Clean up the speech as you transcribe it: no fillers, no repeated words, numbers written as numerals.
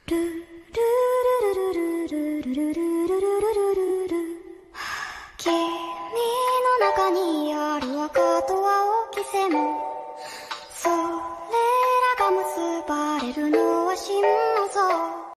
ルルルルルルルルルルルルルルルル、君の中にある赤と青き線も、それらが結ばれるのは信